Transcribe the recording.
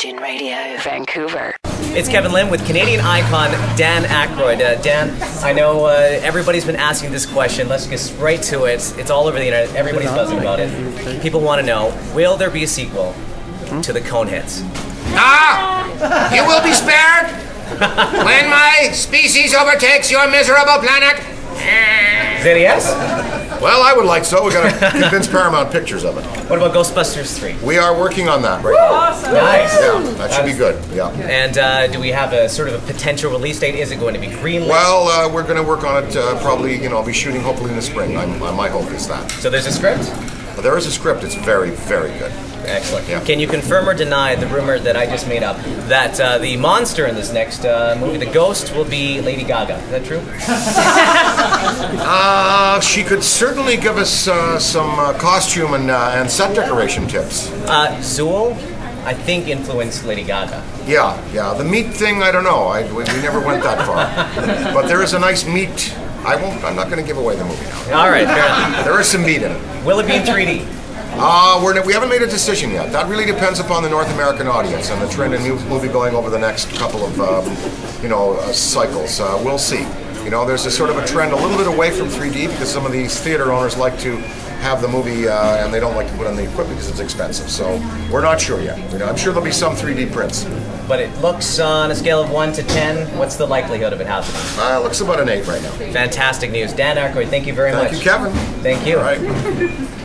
Virgin Radio Vancouver. It's Kevin Lim with Canadian icon Dan Aykroyd. Dan, I know everybody's been asking this question. Let's get right to it. It's all over the internet. Everybody's buzzing about it. People want to know, will there be a sequel to the Coneheads? You will be spared when my species overtakes your miserable planet. Is that a yes? Well, I would like so. We've got to convince Paramount Pictures of it. What about Ghostbusters 3? We are working on that right now. Awesome. Nice. Yeah, that should be good. Yeah. And do we have a sort of a potential release date? Is it going to be greenlit? Well, we're going to work on it probably, I'll be shooting hopefully in the spring. My hope is that. So there's a script? There is a script. It's very, very good. Excellent. Yeah. Can you confirm or deny the rumor that I just made up that the monster in this next movie, the ghost, will be Lady Gaga? Is that true? She could certainly give us some costume and set decoration tips. Zool, I think, influenced Lady Gaga. Yeah. The meat thing, I don't know. We never went that far. But there is a nice meat. I'm not going to give away the movie now. All right, fair enough. There is some meat in it. Will it be in 3D? We haven't made a decision yet. That really depends upon the North American audience and the trend in movie going over the next couple of cycles. We'll see. There's a sort of a trend a little bit away from 3D because some of these theater owners like to have the movie and they don't like to put on the equipment because it's expensive. So we're not sure yet. I'm sure there'll be some 3D prints. But it looks on a scale of 1 to 10. What's the likelihood of it happening? It looks about an 8 right now. Fantastic news. Dan Aykroyd, thank you very much. Thank you, Kevin. Thank you. All right.